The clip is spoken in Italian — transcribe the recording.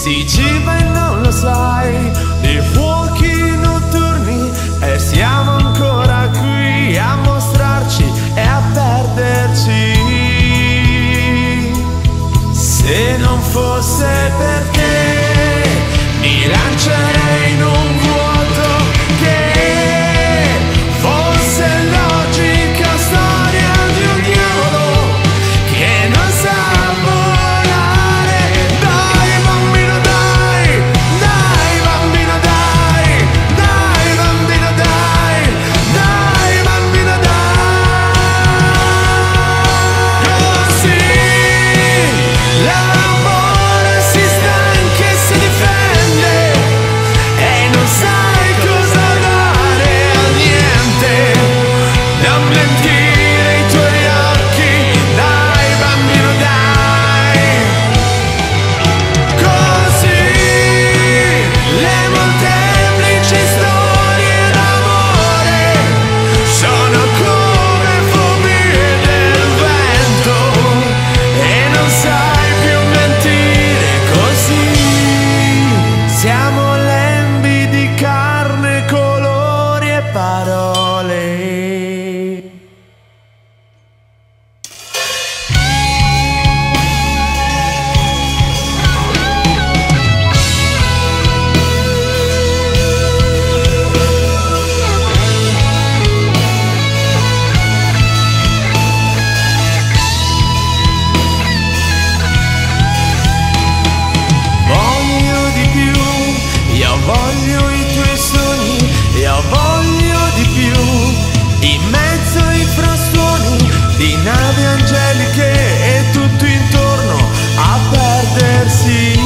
Si ciba e non lo sai, di fuochi notturni, e siamo ancora qui a mostrarci e a perderci. Se non fosse per te, mi lancerei in un vuoto che fosse logica storia di un diavolo che non sa volare. Dai bambino dai, dai bambino dai, dai bambino dai, dai bambino dai. Così l'amore si stanca e si difende e non sai cosa dare a niente. Non mentire i tuoi occhi, dai bambino dai. Così le molteplici storie d'amore sono come fobie del vento e non sai più mentire. Così siamo lembi di carne, colori e parole. Voglio di più, io voglio i tuoi sogni, io voglio di più, in mezzo ai frastuoni di navi angeliche e tutto intorno a perdersi.